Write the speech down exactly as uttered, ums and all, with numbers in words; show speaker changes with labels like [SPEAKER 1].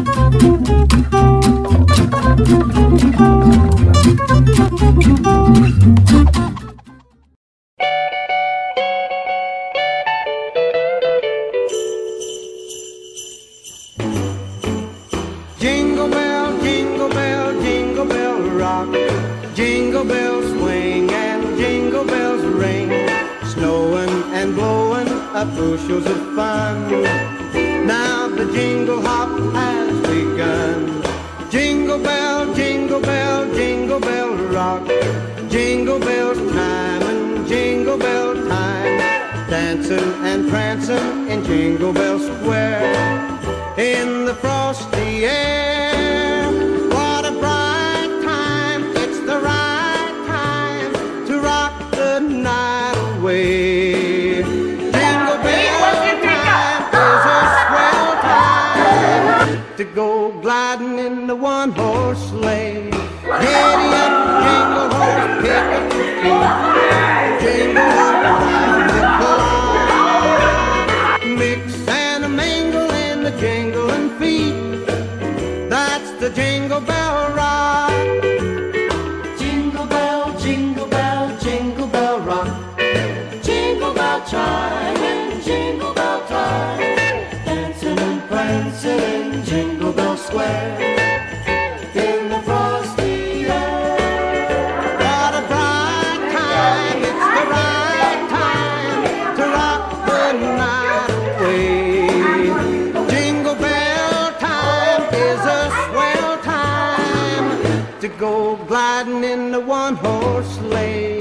[SPEAKER 1] Jingle bell, jingle bell, jingle bell rock. Jingle bells swing and jingle bells ring. Snowing and blowing up bushels of fun. Now the jingle hop has begun. Jingle bell, jingle bell, jingle bell rock. Jingle bells time and jingle bell time. Dancing and prancing in Jingle Bell Square. In the frosty air, what a bright time. It's the right time to rock the night away. Jingle bell time is a swell time to go gliding in the one-horse sleigh. Giddy up, jingle horse, pick up your feet. Jingle up around the clock. Mix and a mingle in the jingling feet. That's the Jingle Bell Rock. Jingle bell, jingle bell, jingle bell rock. Jingle bell chime and jingle bell time. Dancing and prancing in Jingle Bell Square. In the frosty air. What a bright time, it's the right time to rock the night away. Jingle bell time is a swell time to go gliding in the one-horse sleigh.